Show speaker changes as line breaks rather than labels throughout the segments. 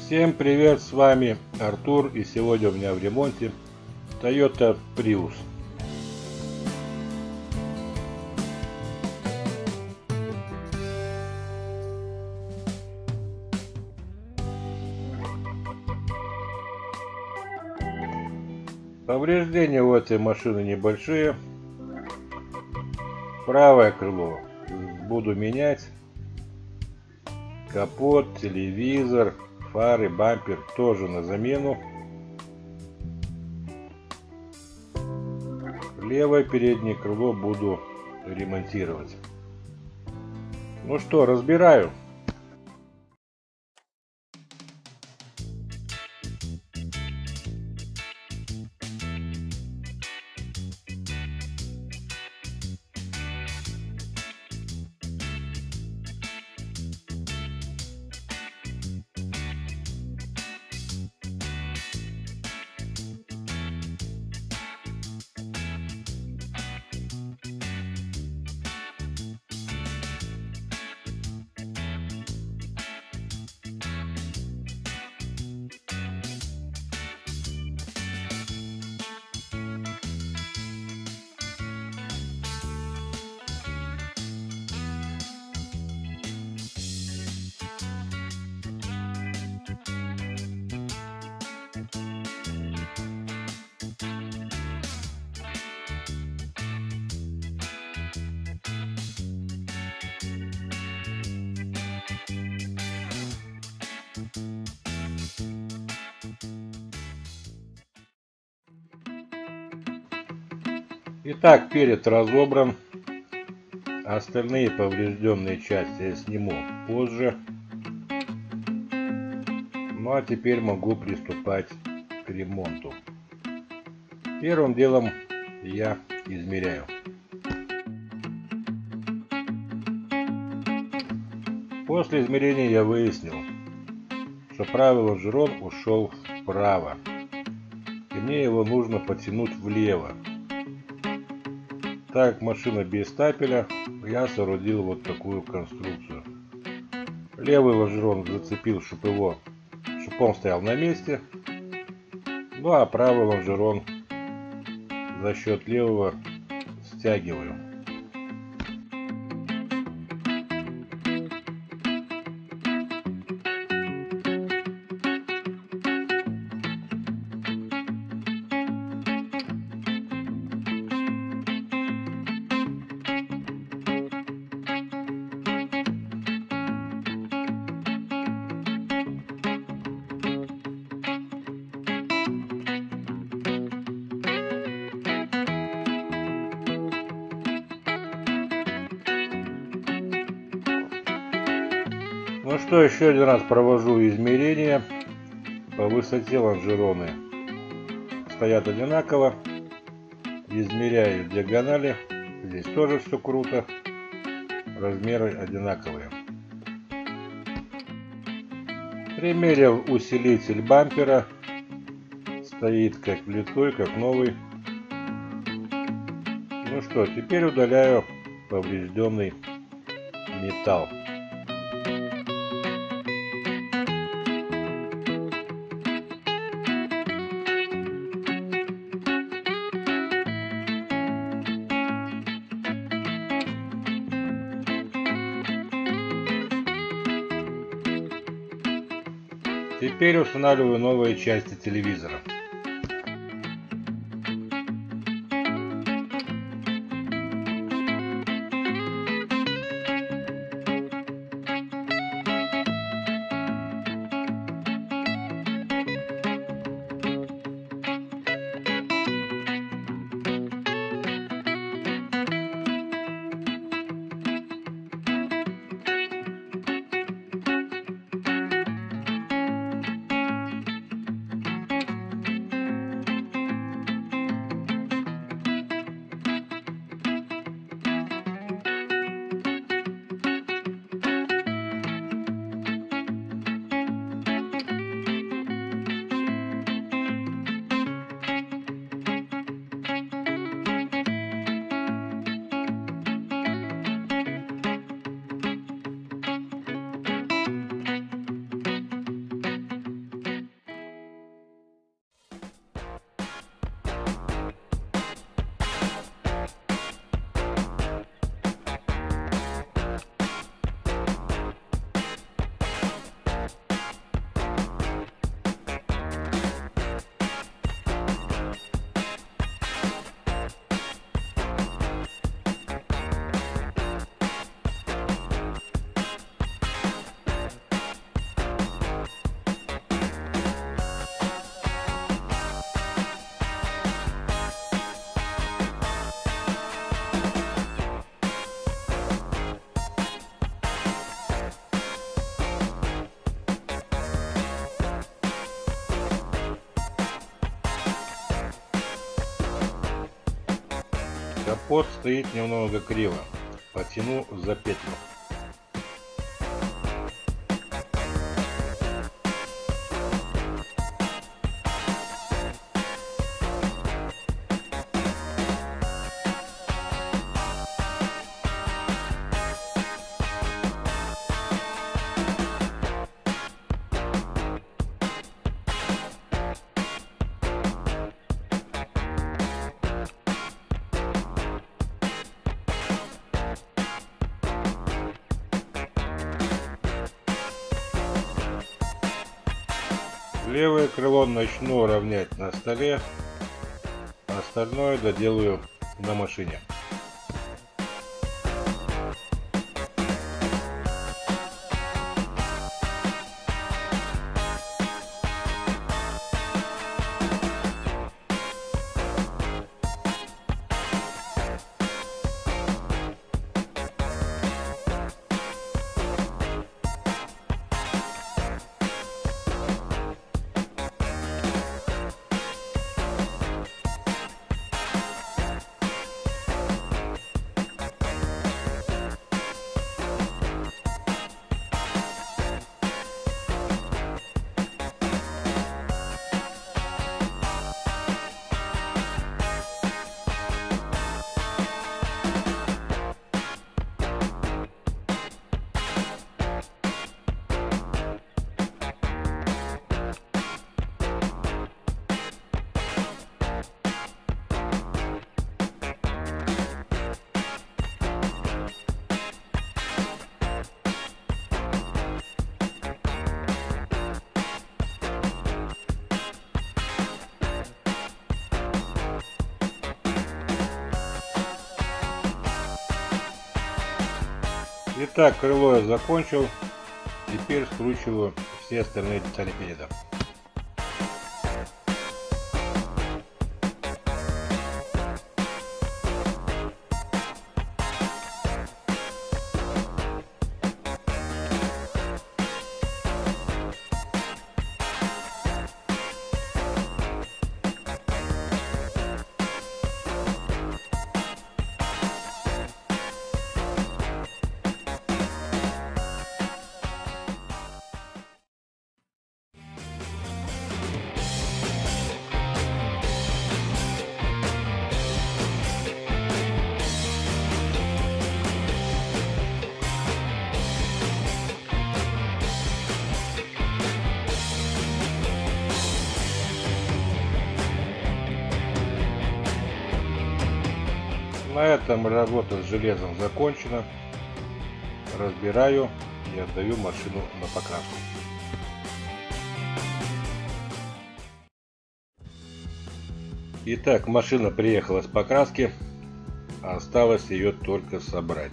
Всем привет, с вами Артур, и сегодня у меня в ремонте Toyota Prius. Повреждения у этой машины небольшие. Правое крыло буду менять. Капот, телевизор, фары, бампер тоже на замену. Левое переднее крыло буду ремонтировать. Ну что, разбираю. Итак, перед разобран. Остальные поврежденные части я сниму позже. Ну а теперь могу приступать к ремонту. Первым делом я измеряю. После измерения я выяснил, что правый лонжерон ушел вправо, и мне его нужно потянуть влево. Так как машина без стапеля, я соорудил вот такую конструкцию. Левый лонжерон зацепил, чтобы он стоял на месте. Ну а правый лонжерон за счет левого стягиваю. Ну что, еще один раз провожу измерения. По высоте лонжероны стоят одинаково. Измеряю диагонали. Здесь тоже все круто. Размеры одинаковые. Примерил усилитель бампера. Стоит как влитой, как новый. Ну что, теперь удаляю поврежденный металл. Теперь устанавливаю новые части телевизора. Капот стоит немного криво. Потяну за петлю. Левое крыло начну равнять на столе, остальное доделаю на машине. Итак, крыло я закончил. Теперь скручиваю все остальные детали переда. На этом работа с железом закончена. Разбираю и отдаю машину на покраску. Итак, машина приехала с покраски. Осталось ее только собрать.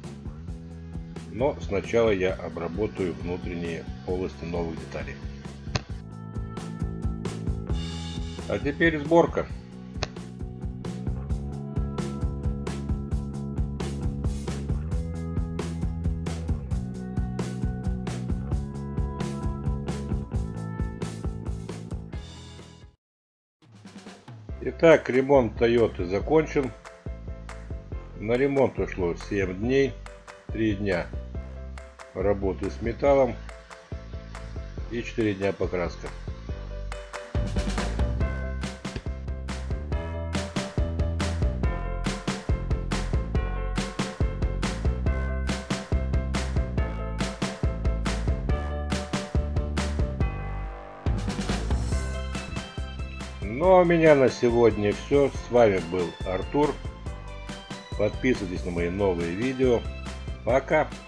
Но сначала я обработаю внутренние полости новых деталей. А теперь сборка. Итак, ремонт Toyota закончен. На ремонт ушло 7 дней, 3 дня работы с металлом и 4 дня покраска. Ну а у меня на сегодня все. С вами был Артур. Подписывайтесь на мои новые видео. Пока!